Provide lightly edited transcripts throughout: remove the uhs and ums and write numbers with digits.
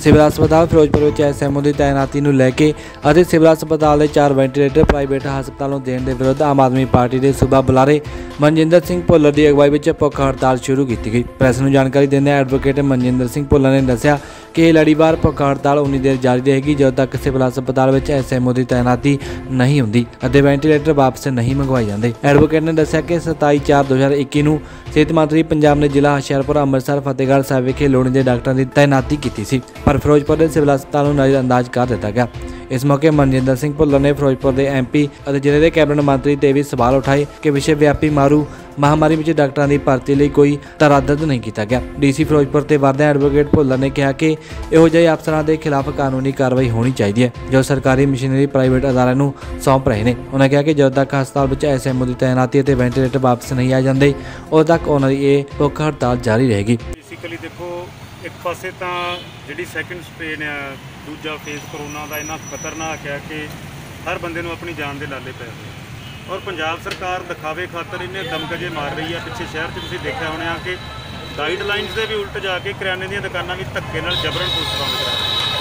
Civil हस्पताल फिरोजपुर में SMO की तैनाती को लैके सिविल हस्पताल के 4 वेंटीलेटर प्राइवेट हस्पताल को देने के विरुद्ध आम आदमी पार्टी के सूबा बुलारे मनजिंदर सिंह भुल्लर की अगवाई में भुख हड़ताल शुरू की गई। प्रेस को जानकारी देंदे एडवोकेट मनजिंदर सिंह भुल्लर ने दस्सिया कि यह लड़ीवार भुख हड़ताल उन्नी देर जारी रहेगी जो तक सिविल हस्पताल में SMO की तैनाती नहीं होंदी और वेंटीलेटर वापस नहीं मंगवाए जाते। एडवोकेट ने दस्सिया कि 27/4/2021 को सेहत मंत्री पंजाब ने जिला हुशियारपुर अमृतसर फतेहगढ़ साहब विखे लोड़ींदे डॉक्टरों की तैनाती की सी, पर फिरोजपुर के सिविल हस्पताल को नज़रअंदाज कर दिया गया। इस मौके मनजिंदर सिंह भुल्लर ने फिरोजपुर के MP और जिले के कैबिनेट मंत्री ते भी सवाल उठाए कि विश्व व्यापी मारू महामारी में डॉक्टरों की भर्ती लिए कोई तरद्दुत नहीं किया गया। DC फिरोजपुर के वरदे एडवोकेट भुल्लर ने कहा कि इहो ਜਿਹੇ अफसरों के खिलाफ कानूनी कार्रवाई होनी चाहिए है जो सरकारी मशीनरी प्राइवेट अदारे को सौंप रहे हैं। उन्होंने कहा कि जब तक हस्पताल में SMO की तैनाती और वेंटीलेटर वापस नहीं आ जाते उद तक उन्होंने ये भुख हड़ताल जारी रहेगी। बेसिकली देखो एक पासे तो जी सैकेंड स्ट्रेन है, दूजा फेज करोना का इन्ना खतरनाक है कि हर बंदे को अपनी जान के लाले पै रहे और पंजाब सरकार दिखावे खातर इन्हें दमगजे मार रही है। पिछले शहर से तुसीं देखा होना कि गाइडलाइनस के भी उल्ट जाके किराने दी दुकानां भी धक्के नाल जबरन पोस्टां करा,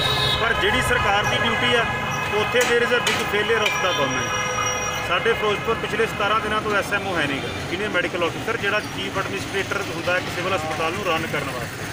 पर जिहड़ी सरकार की ड्यूटी है उत्थे there is a big failure of the government. साडे फिरोजपुर पिछले 17 दिनों तो SMO है नहीं गा, सीनियर मैडिकल ऑफिसर जिहड़ा चीफ एडमिनिस्ट्रेटर हुंदा है सिविल हस्पताल नूं रन करने वास्ते,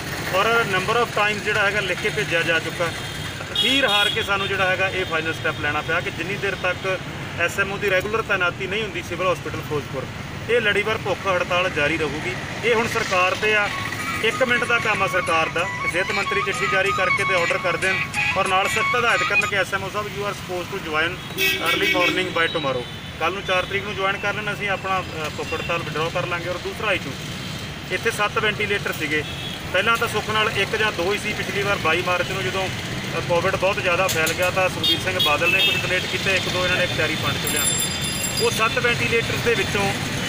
और नंबर ऑफ टाइम्स जिहड़ा हैगा लिख के भेजा जा चुका। अखीर हार के सानूं जिहड़ा हैगा ये फाइनल स्टैप लैना पिया कि जिन्नी देर तक SMO की रेगूलर तैनाती नहीं होंदी सिविल हॉस्पिटल फिरोजपुर ये लड़ीवार भुख हड़ताल जारी रहूगी। ये हुण सरकार ते आ, 1 मिनट का काम आ सरकार का, सेहत मंत्री चिट्ठी जारी करके तो ऑर्डर कर दें और नाल सख्त हदायत करन कि SMO साहब you are suppose to join early morning by tomorrow. कल नूं 4 तरीक नूं ज्वाइन कर लेना, असीं अपना भुख हड़ताल विड्रॉ कर लांगे। और दूसरा इशू इत्थे 7 वेंटीलेटर सीगे, पहला तो सुख नाल 1 या 2 ही सी। पिछली बार 22 मार्च को जो कोविड बहुत ज़्यादा फैल गया तो सुखबीर सिंह बादल ने कुछ डोनेट किए, 1-2 इन्होंने इख्तियारी फंड चुलिया। वो 7 वेंटीलेटर के विचों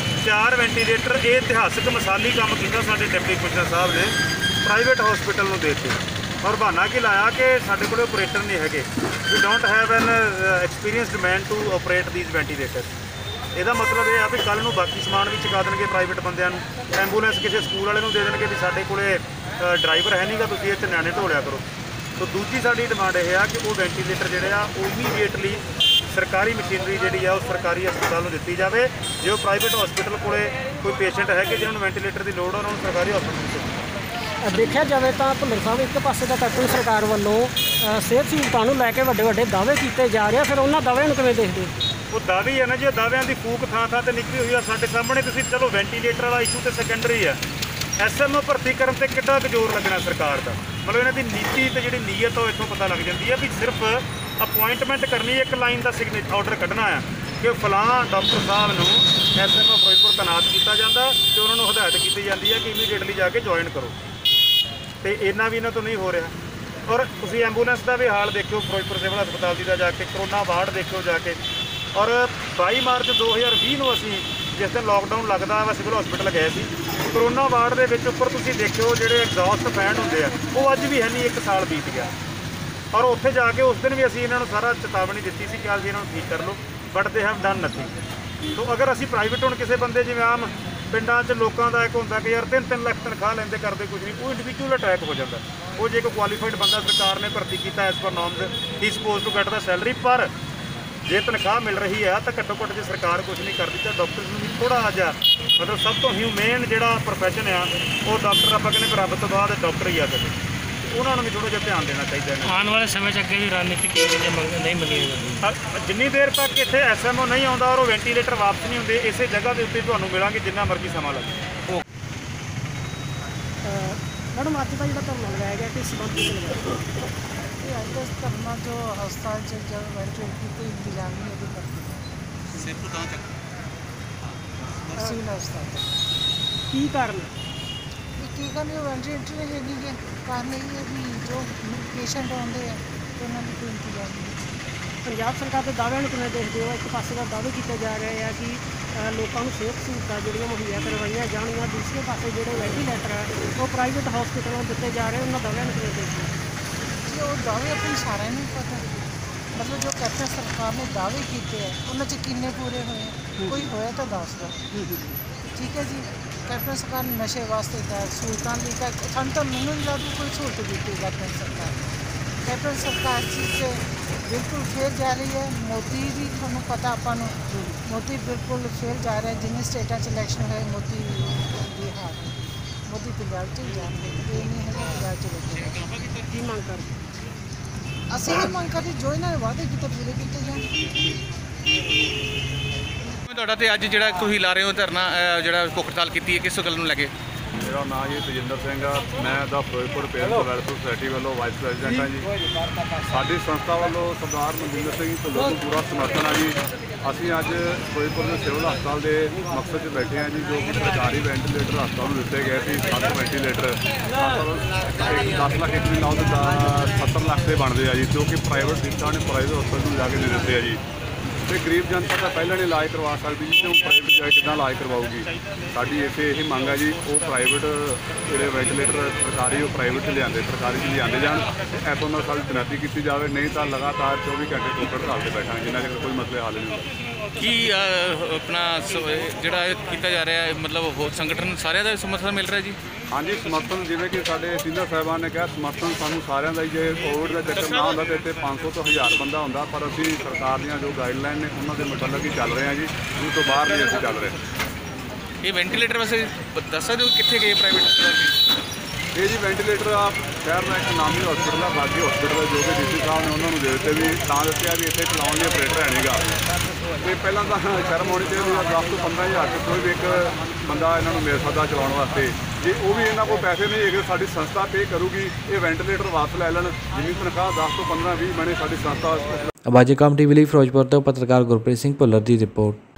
4 वेंटीलेटर ये इतिहासक मिसाली काम किया साडे डिप्टी कमिश्नर साहब ने प्राइवेट हॉस्पिटल में देते, और बहाना कि लाया कि साडे कोल ऑपरेटर नहीं है, we don't have an experienced man to operate these ventilator. ਇਹਦਾ मतलब ये है भी कल ਨੂੰ बाकी समान भी चुका देंगे प्राइवेट बंदिਆਂ ਨੂੰ, एंबूलेंस किसी स्कूल वाले ਨੂੰ ਦੇ ਦੇਣਗੇ भी ਸਾਡੇ ਕੋਲੇ ड्राइवर है नहीं गा, ਤੁਸੀਂ ਇੱਥੇ ਨਿਆਣੇ ਢੋ ਲਿਆ ਕਰੋ। तो दूजी साड़ी डिमांड यह है कि वो वेंटीलेटर जोड़े इमीडिएटली सरकारी मशीनरी जी है सरकारी हस्पताल में दी जाए। जो प्राइवेट हॉस्पिटल को कोई पेशेंट है कि जिन्होंने वेंटीलेटर की लोड़ उन्होंने सरकारी हॉस्पिटल देखा जाए तो भुल्लर साहब एक पासे तो कैप्टन सरकार वालों सेहत सहूलतों लैके वड्डे दावे किए जा रहे हैं, फिर उन्होंने दाव्यां नूं किवें देखदे? वो दावे है ना जी, दाव्यां की फूक थां थां ते निकली हुई है साडे सामने। तुसीं चलो वेंटीलेटर वाला इशू तो सैकेंडरी है, SMO भर्ती करने से कितना जोर लगना सरकार का, मतलब इन्हों की नीति तो जी नीयत हो इतों पता लग जाती है भी सिर्फ अपॉइंटमेंट करनी, एक लाइन का सिग्नेचर ऑर्डर कढ़ना है कि फलां डॉक्टर साहब को SMO फिरोजपुर तैनात किया जाता तो उन्होंने हदायत की जाती है कि इमीडिएटली जाके ज्वाइन करो, तो इन्ना भी इन्हों तो नहीं हो रहा। और तुसीं एंबूलेंस का भी हाल देखो फिरोजपुर सिविल हस्पताल की जाके, कोरोना वार्ड देखो जाके। और 22 मार्च 2020 को असीं जिस दिन लॉकडाउन लगता है सिविल हॉस्पिटल गए थे, कोरोना वार्ड के उपर तुसीं देखो जो एग्जॉस्ट फैन होंगे वो अज भी है नहीं, 1 साल बीत गया। और उत्थे जाके उस दिन भी असीं इन्हों सारा चेतावनी दी सी कि असीं इन्हों ठीक कर लो, but they have done nothing. तो अगर असीं प्राइवेट हुण किसी बंदे जिवें आम पिंडां 'च लोकां दा एक हुंदा कि यार 3-3 लाख तनख्वाह लैंदे करते कुछ नहीं, वो इंडिविजुअल अटैक हो जाता। वो जो कोई क्वालीफाइड बंदा सरकार ने भर्ती किया as per norms he suppose to get the salary, पर जे तनख्वाह मिल रही है तो घट्टो घट्ट जो सरकार कुछ नहीं करती तो डॉक्टर्स भी थोड़ा जा मतलब सब तो ह्यूमेन जो प्रोफैशन है वो डॉक्टर आप कहने रब तो बाद डॉक्टर ही आ सकते, उन्होंने भी थोड़ा जिहा ध्यान देना चाहिए। आने वाले समय अगे भी रणनीतिक नहीं मंगी जिन्नी देर तक इतने SMO नहीं आता और वेंटीलेटर वापस नहीं होंगे, इस जगह के उत्ते तुहानूं मिलांगे जिन्ना मर्जी समा लगे। मैडम अज का जो धरना लगाया गया किस संबंध करना जो हस्पताल से जब वेंटीलेटर कोई इंतजाम नहीं अभी तक सिविल हस्पताल की कारण वेंटीलेटर है नहीं है, कारण यही है कि जो पेशेंट आते हैं तो उन्होंने कोई इंतजाम नहीं। पंजाब सरकार के दाव्यां नूं किवें देखदे हो? एक पासे का दावे किए जा रहे हैं कि लोगों को सेहत सहूलतां जिहड़ियां मुहैया करवाइयां जाणगीआं, दूसरे पासे जिहड़े वेंटीलेटर है वो प्राइवेट हॉस्पिटलों दिते जा रहे हैं, उन्होंने दाव्यां नूं किवें देखदे हो? जी वो दावे अपनी सारा नहीं पता, मतलब जो कैप्टन सरकार ने दावे किए हैं उन्होंने किन्ने पूरे हुए, कोई होया तो दस दो। ठीक है जी। कैप्टन सरकार ने नशे वास्ते सहूलतां दी ਸਾਨੂੰ ਤਾਂ ਮੈਨੂੰ ਨਹੀਂ ਲੱਗਦਾ ਕੋਈ ਸਹੂਲਤ ਦਿੱਤੀ कैप्टन सरकार ने। कैप्टन सरकार चीज़ से बिल्कुल फेल जा रही है। मोदी भी थोड़ा पता अपन मोदी बिल्कुल फेल जा रहा है। जिन्हें स्टेटा इलैक्शन है मोदी की हार मोदी पंजाब च जा रहे ये नहीं है पंजाब च लगे ਕੀ ਮੰਗ ਕਰਦੇ ਅਸੀਂ ਇਹ ਮੰਗ ਕਰਦੇ ਜੋ ਇਹਨਾਂ ਨੇ ਵਾਅਦੇ ਕੀਤੇ ਪੂਰੇ ਕੀਤੇ ਜਾਣ। ਤੁਹਾਡਾ ਤੇ ਅੱਜ ਜਿਹੜਾ ਤੁਸੀਂ ਲਾ ਰਹੇ ਹੋ ਧਰਨਾ ਜਿਹੜਾ ਭੁੱਖ ਹੜਤਾਲ ਕੀਤੀ ਹੈ ਕਿਸ ਗੱਲ ਨੂੰ ਲੈ ਕੇ? ਮੇਰਾ ਨਾਮ ਜੀ ਤੇਜਿੰਦਰ ਸਿੰਘ ਆ। ਮੈਂ ਦਾ ਫਿਰੋਜ਼ਪੁਰ ਪੇਰੈਂਟਸ ਵੈਲਫੇਅਰ ਸੁਸਾਇਟੀ ਵੱਲੋਂ ਵਾਈਸ ਪ੍ਰੈਜ਼ੀਡੈਂਟ ਹਾਂ ਜੀ। ਸਾਡੀ ਸੰਸਥਾ ਵੱਲੋਂ ਸਰਦਾਰ ਮਨਜਿੰਦਰ ਸਿੰਘ ਭੁੱਲਰ ਨੂੰ ਪੂਰਾ ਸਮਰਥਨ ਆ ਜੀ। ਅਸੀਂ ਅੱਜ ਫਿਰੋਜ਼ਪੁਰ ਦੇ ਸਿਵਲ ਹਸਪਤਾਲ ਦੇ ਮਕਸਦ 'ਚ ਬੈਠੇ ਹਾਂ ਜੀ, ਜੋ ਕਿ ਸਰਕਾਰੀ ਵੈਂਟੀਲੇਟਰ ਹਸਪਤਾਲ ਨੂੰ ਦਿੱਤੇ ਗਏ ਸੀ। 7 ਵੈਂਟੀਲੇਟਰ 10 ਲੱਖ ਇੱਕ ਮਹੀਨਾ ਉਹਦੇ 70 ਲੱਖ ਦੇ ਬਣਦੇ ਆ ਜੀ, ਜੋ ਕਿ ਪ੍ਰਾਈਵੇਟ ਸੰਸਥਾ ਨੇ ਪ੍ਰਾਈਵੇਟ ਹਸਪਤਾਲ ਨੂੰ ਜਾ ਕੇ ਦੇ ਦਿੱਤੇ ਆ ਜੀ। ਤੇ ਗਰੀਬ ਜਨਤਾ ਤਾਂ ਪਹਿਲਾਂ ਨਹੀਂ ਇਲਾਜ ਕਰਵਾ ਸਕਦੀ ਜੀ, ਤੇ ਉਹ ਪ੍ਰਾਈਵੇਟ ਜਾ ਕੇ ਕਿੱਦਾਂ ਇਲਾਜ ਕਰਵਾਊਗੀ। ਸਾਡੀ ਇੱਥੇ ਇਹ ਮੰਗ ਹੈ ਜੀ, ਉਹ ਪ੍ਰਾਈਵੇਟ ਜਿਹੜੇ ਵੈਂਟੀਲੇਟਰ ਸਰਕਾਰੀ ਉਹ ਪ੍ਰਾਈਵੇਟ 'ਚ ਲਿਆਂਦੇ, ਸਰਕਾਰੀ 'ਚ ਲਿਆਂਦੇ ਜਾਣ। ਐਸੋ ਨਾਲ ਸਾਡੀ ਤੈਨਾਤੀ ਕੀਤੀ ਜਾਵੇ, ਨਹੀਂ ਤਾਂ ਲਗਾਤਾਰ 24 ਘੰਟੇ ਭੁੱਖ ਹੜਤਾਲ 'ਤੇ ਬੈਠਾਂਗੇ ਜਿੰਨਾ ਚਿਰ ਕੋਈ ਮਸਲੇ ਹੱਲ ਨਹੀਂ ਹੁੰਦਾ। ਕੀ ਆਪਣਾ ਜਿਹੜਾ ਇਹ ਕੀਤਾ ਜਾ ਰਿਹਾ ਹੈ ਮਤਲਬ ਹੋਰ ਸੰਗਠਨ ਸਾਰਿਆਂ ਦਾ ਸਮਰਥਨ ਮਿਲ ਰਿਹਾ ਜੀ? ਹਾਂਜੀ, ਸਮਰਥਨ ਜਿਵੇਂ ਕਿ ਸਾਡੇ ਸੀਨੀਅਰ ਸਾਹਿਬਾਨ ਨੇ ਕਿਹਾ, ਸਮਰਥਨ ਸਾਨੂੰ ਸਾਰਿਆਂ ਦਾ ਹੀ। ਜੇ ਕੋਵਿਡ ਦਾ ਚੱਕਰ ਨਾ ਹੁੰਦਾ ਤਾਂ ਇੱਥੇ 500 ਤੋਂ 1000 ਬੰਦਾ ਹੁੰਦਾ, ਪਰ ਅਸੀਂ ਸਰਕਾਰ ਦੀਆਂ ਜੋ ਗਾਈਡਲਾਈਨ ਨੇ ਉਹਨਾਂ ਦੇ ਮੁਤਾਬਕ ਹੀ ਚੱਲ ਰਹੇ ਹਾਂ ਜੀ। ਉਸ ਤੋਂ ਬਾਹਰ ਨਹੀਂ ਅਸੀਂ ਚੱਲ ਰਹੇ। ਇਹ ਵੈਂਟੀਲੇਟਰ ਵੈਸੇ ਦੱਸ ਸਕਦੇ ਹੋ ਕਿੱਥੇ ਗਏ ਪ੍ਰਾਈਵੇਟ ਹਸਪਤਾਲ? ਇਹ ਜੀ ਵੈਂਟੀਲੇਟਰ ਆ ਸ਼ਹਿਰ ਦਾ ਇੱਕ ਨਾਮੀ ਹਸਪੀਟਲ ਆ, ਬਾਕੀ ਹਸਪੀਟਲ ਜੋ ਕਿ ਡੀਸੀ ਸਾਹਿਬ ਨੇ ਉਹਨਾਂ ਨੂੰ ਦੇ ਦਿੱਤੇ, ਵੀ ਤਾਂ ਦੱਸਿਆ ਵੀ ਇੱਥੇ ਚਲਾਉਣ ਲਈ ਆਪਰੇਟਰ ਹੈ ਨਹੀਂਗਾ। ਅਤੇ ਪਹਿਲਾਂ ਤਾਂ ਸ਼ਰਮ ਹੋਣੀ ਚਾਹੀਦੀ ਆ, 10 ਤੋਂ 15 ਹਜ਼ਾਰ 'ਚ ਕੋਈ ਵੀ ਇੱਕ ਬੰਦਾ ਇਹਨਾਂ ਨੂੰ ਮਿਲ ਸਕਦਾ ਚਲਾਉਣ ਵਾਸਤੇ। ਜੇ ਉਹ ਵੀ ਇਹਨਾਂ ਕੋਲ ਪੈਸੇ ਨਹੀਂ ਹੈਗੇ, ਸਾਡੀ ਸੰਸਥਾ ਪੇ ਕਰੂਗੀ, ਇਹ ਵੈਂਟੀਲੇਟਰ ਵਾਪਸ ਲੈ ਲੈਣ। ਜਿੰਨੀ ਤਨਖਾਹ 10 ਤੋਂ 15-20 ਮਹੀਨੇ ਸਾਡੀ ਸੰਸਥਾ। ਆਵਾਜ਼ ਕਮ ਟੀਵੀ ਲਈ ਫਿਰੋਜ਼ਪੁਰ ਤੋਂ ਪੱਤਰਕਾਰ ਗੁਰਪ੍ਰੀਤ ਸਿੰਘ ਭੁੱਲਰ ਦੀ ਰਿਪੋਰਟ।